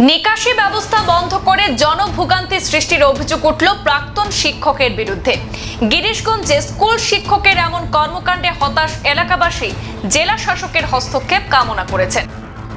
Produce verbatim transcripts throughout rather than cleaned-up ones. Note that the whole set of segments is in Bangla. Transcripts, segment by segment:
নিকাশি ব্যবস্থা বন্ধ করে জনভোগান্তি সৃষ্টির অভিযোগ উঠল প্রাক্তন শিক্ষকের বিরুদ্ধে। গিরিশগঞ্জে স্কুল শিক্ষকের এমন কর্মকাণ্ডে হতাশ এলাকাবাসী জেলা শাসকের হস্তক্ষেপ কামনা করেছেন।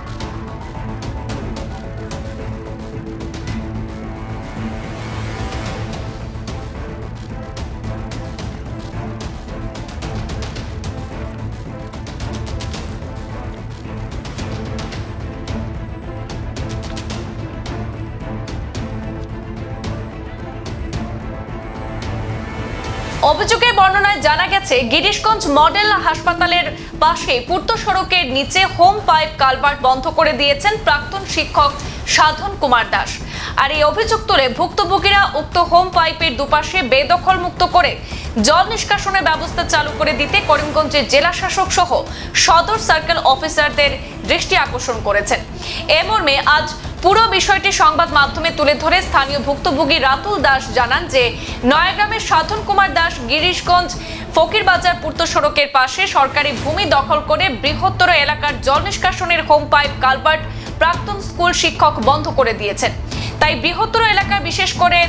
অভিযোগের বর্ণনায় জানা গেছে, গিরিশগঞ্জ মডেল হাসপাতালের পাশে পূর্ত সড়কের নিচে হোম পাইপ কালভার্ট বন্ধ করে দিয়েছেন প্রাক্তন শিক্ষক সাধন কুমার দাস। আর এই অভিযোগ তুলে ভুক্তভোগীরা উক্ত হোম পাইপের দুপাশে বেদখল মুক্ত করে জল নিষ্কাশনের ব্যবস্থা চালু করে দিতে করিমগঞ্জের জেলা শাসক সহ সদর সার্কেল অফিসারদের দৃষ্টি আকর্ষণ করেছেন। এ মর্মে আজ পুরো বিষয়টি সংবাদ মাধ্যমে তুলে ধরে স্থানীয় ভুক্তভোগী রাতুল দাস জানান যে নয়াগ্রামের সাধন কুমার দাস গিরিশগঞ্জ ফকিরবাজার পূর্ত সড়কের পাশে সরকারি ভূমি দখল করে বৃহত্তর এলাকার জল নিষ্কাশনের হোম পাইপ কালভার্ট প্রাক্তন স্কুল শিক্ষক বন্ধ করে দিয়েছেন। তাই বৃহত্তর এলাকায় বিশেষ করে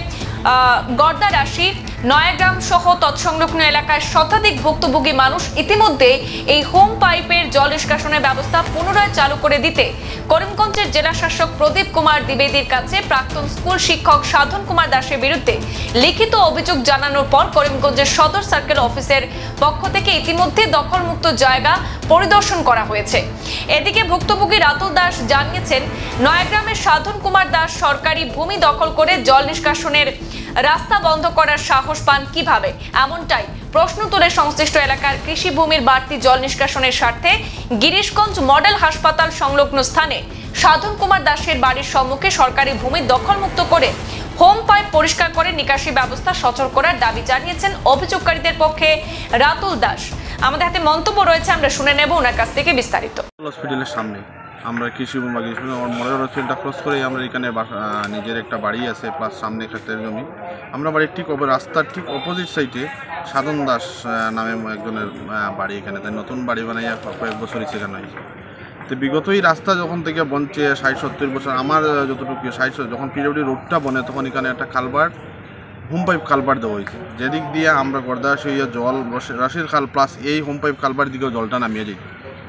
গর্দারাশি নয়াগ্রাম সহ তৎসংলগ্ন এলাকায় শতাধিক ভুক্তভোগী মানুষ ইতিমধ্যে এই হোম পাইপের জল নিষ্কাশনের ব্যবস্থা পুনরায় চালু করে দিতে করিমগঞ্জের জেলা শাসক প্রদীপ কুমার দ্বিবেদীর কাছে প্রাক্তন স্কুল শিক্ষক সাধন কুমার দাসের বিরুদ্ধে লিখিত অভিযোগ জানানোর পর করিমগঞ্জের সদর সার্কেল অফিসের পক্ষ থেকে ইতিমধ্যে দখলমুক্ত জায়গা পরিদর্শন করা হয়েছে। এদিকে ভুক্তভোগী রাতুল দাস জানিয়েছেন, নয়াগ্রামের সাধন কুমার দাস সরকারি ভূমি দখল করে জল নিষ্কাশনের রাস্তা বন্ধ করার সাহস পান কিভাবে, এমনটাই প্রশ্ন তুলে সংশ্লিষ্ট এলাকার কৃষি ভূমির বাড়তি জল নিষ্কাশনের স্বার্থে গিরিশগঞ্জ মডেল হাসপাতাল সংলগ্ন স্থানে সাধন কুমার দাসের বাড়ির সম্মুখে সরকারি ভূমি দখলমুক্ত করে হোম পাইপ পরিষ্কার করে নিকাশি ব্যবস্থা সচল করার দাবি জানিয়েছেন অভিযোগকারীদের পক্ষে রাতুল দাস। আমাদের হাতে মন্তব্য রয়েছে, আমরা শুনে নেব ওনার কাছ থেকে বিস্তারিত। হসপিটালের সামনে আমরা কৃষি ভূমি আমার মডেল হসপিটালটা ক্রস করে আমরা এখানে নিজের একটা বাড়ি আছে, প্লাস সামনে ক্ষেত্রের জমি। আমরা বাড়ির ঠিক রাস্তার ঠিক অপোজিট সাইডে সাধন দাস নামে একজনের বাড়ি, এখানে তাই নতুন বাড়ি বানাইয়া কয়েক বছরই সেখানে হয়েছে। তো বিগত এই রাস্তা যখন থেকে বনছে ষাট সত্তর বছর, আমার যতটুকু ষাট যখন পিডব্লিউডি রোডটা বনে তখন এখানে একটা কালভার্ট হোম পাইপ কালভার্ট দেওয়া হয়েছে, যেদিক দিয়ে আমরা গর্দাস হইয়া জল রাশির খাল প্লাস এই হোম পাইপ কালভার্ট দিকেও জলটা নামিয়ে যাই।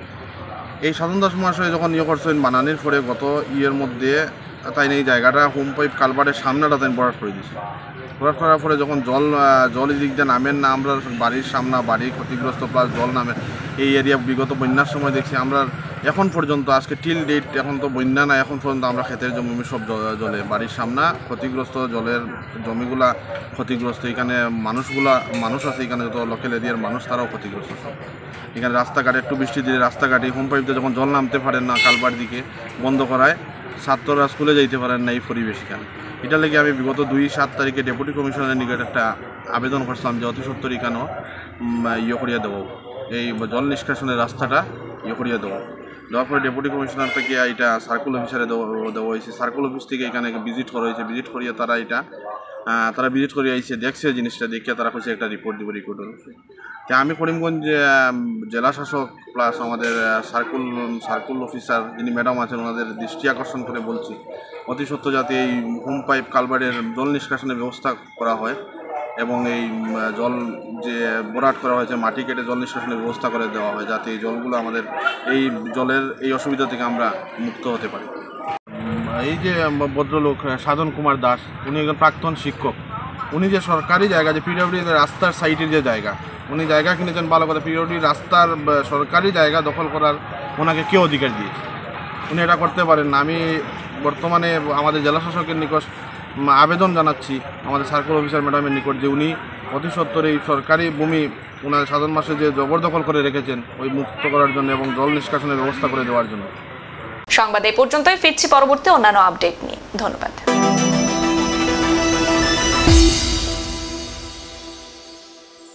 এই সাধন দাস মহাশয় যখন ইয়ে করছেন বানানির পরে গত ইয়ের মধ্যে তাই এই জায়গাটা হোম পাইপ কালভার্টের সামনেটা তাই বরাট করে দিয়েছে। বরাট করার পরে যখন জল জল এদিক দিয়ে নামেন না, আমরা বাড়ির সামনে বাড়ি ক্ষতিগ্রস্ত প্লাস জল নামে এই এরিয়া বিগত বন্যার সময় দেখছি আমরা এখন পর্যন্ত আজকে টিল ডেট এখন তো বন্যা না, এখন পর্যন্ত আমরা ক্ষেতের জমি সব জলে বাড়ির সামনে ক্ষতিগ্রস্ত, জলের জমিগুলা ক্ষতিগ্রস্ত, এখানে মানুষগুলা মানুষ আছে এখানে যত লোকাল এরিয়ার মানুষ তারাও ক্ষতিগ্রস্ত সব। এখানে রাস্তাঘাটে একটু বৃষ্টি দিলে রাস্তাঘাটে হোম পাইপতে যখন জল নামতে পারেন না কালভার্ট দিকে বন্ধ করায়, ছাত্ররা স্কুলে যাইতে পারেন না এই পরিবেশ এখানে। এটা লেগে আমি বিগত দুই সাত তারিখে ডেপুটি কমিশনারের নিকট একটা আবেদন করছিলাম যে অতি সত্তর এখানেও ইয়ে করিয়া দেবো, এই জল নিষ্কাশনের রাস্তাটা ইয়ে করিয়া দেবো। দেওয়ার পরে ডেপুটি কমিশনার থেকে এটা সার্কুল অফিসারে দেওয়া হয়েছে, সার্কুল অফিস থেকে এখানে ভিজিট করা হয়েছে, ভিজিট করিয়া তারা এটা তারা ভিজিট করে আইসে দেখছে জিনিসটা, দেখে তারা কইছে একটা রিপোর্ট দিব, রিপোর্ট হচ্ছে। তো আমি করিমগঞ্জ জেলা শাসক প্লাস আমাদের সার্কুল সার্কুল অফিসার যিনি ম্যাডাম আছেন ওনাদের দৃষ্টি আকর্ষণ করে বলছি অতি সত্ত্বর যাতে এই হোম পাইপ কালভার্টের জল নিষ্কাশনের ব্যবস্থা করা হয় এবং এই জল যে বরাট করা হয়েছে মাটি কেটে জল নিষ্কাশনের ব্যবস্থা করে দেওয়া হয়, যাতে এই জলগুলো আমাদের এই জলের এই অসুবিধা থেকে আমরা মুক্ত হতে পারি। এই যে ভদ্রলোক সাধন কুমার দাস, উনি একজন প্রাক্তন শিক্ষক, উনি যে সরকারি জায়গা যে পিডব্লিউডি রাস্তার সাইডের যে জায়গা উনি জায়গা কিনেছেন ভালো কথা, পিডব্লিউডি রাস্তার সরকারি জায়গা দখল করার ওনাকে কে অধিকার দিয়েছে? উনি এটা করতে পারেন না। আমি বর্তমানে আমাদের জেলা শাসকের নিকট আবেদন জানাচ্ছি আমাদের সার্কেল অফিসার ম্যাডামের নিকট যে উনি অতি সত্ত্বর এই সরকারি ভূমি ওনার সাধারণ মাসে যে জবরদখল করে রেখেছেন ওই মুক্ত করার জন্য এবং জল নিষ্কাশনের ব্যবস্থা করে দেওয়ার জন্য। সংবাদ এই পর্যন্তই, ফিরছি পরবর্তী অন্যান্য আপডেট নিয়ে। ধন্যবাদ।